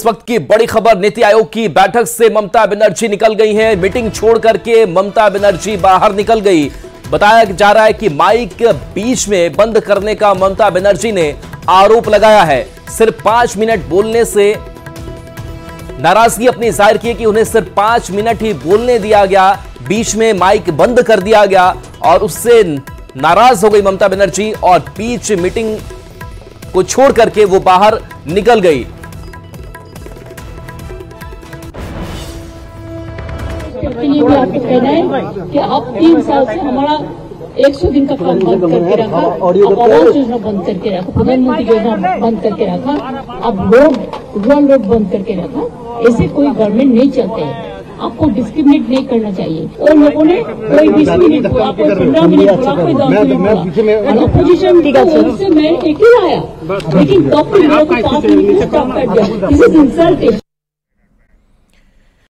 इस वक्त की बड़ी खबर, नीति आयोग की बैठक से ममता बनर्जी निकल गई हैं। मीटिंग छोड़ करके ममता बनर्जी बाहर निकल गई। बताया जा रहा है कि माइक बीच में बंद करने का ममता बनर्जी ने आरोप लगाया है। सिर्फ 5 मिनट बोलने से नाराजगी अपनी जाहिर की कि उन्हें सिर्फ 5 मिनट ही बोलने दिया गया, बीच में माइक बंद कर दिया गया और उससे नाराज हो गई ममता बनर्जी और बीच मीटिंग को छोड़ करके वो बाहर निकल गई। आपको कहना है कि आप 3 साल से हमारा 100 दिन का काम बंद करके रखा, आप आवास योजना बंद करके रखा, प्रधानमंत्री योजना बंद करके रखा, आप रूरल रोड बंद करके रखा। ऐसे कोई गवर्नमेंट नहीं चलते हैं। आपको डिस्क्रिमिनेट नहीं करना चाहिए। और लोगों ने कोई 20 मिनट बोला, कोई 15 मिनट बोला, कोई 10 मिनट बोला। अपोजिशन से मैं एक ही आया, लेकिन टॉप पे 5 मिनट स्टॉप कर दिया। This is insulting.